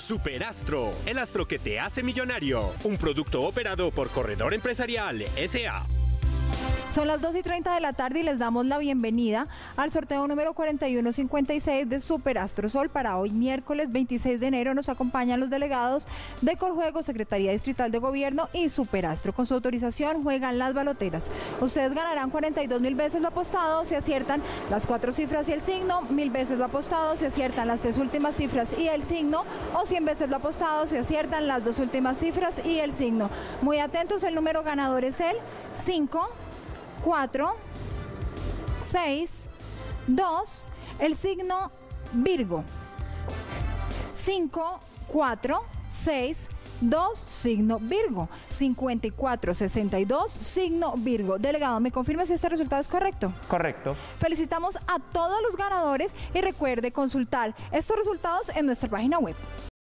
Superastro, el astro que te hace millonario. Un producto operado por Corredor Empresarial S.A. Son las 2:30 de la tarde y les damos la bienvenida al sorteo número 4156 de Superastro Sol. Para hoy, miércoles 26 de enero, nos acompañan los delegados de Coljuegos, Secretaría Distrital de Gobierno y Superastro. Con su autorización, juegan las baloteras. Ustedes ganarán 42.000 veces lo apostado si aciertan las 4 cifras y el signo, 1.000 veces lo apostado si aciertan las 3 últimas cifras y el signo, o 100 veces lo apostado si aciertan las 2 últimas cifras y el signo. Muy atentos, el número ganador es el 5, 4, 6, 2, el signo Virgo. 5, 4, 6, 2, signo Virgo. 5462, signo Virgo. Delegado, ¿me confirma si este resultado es correcto? Correcto. Felicitamos a todos los ganadores y recuerde consultar estos resultados en nuestra página web.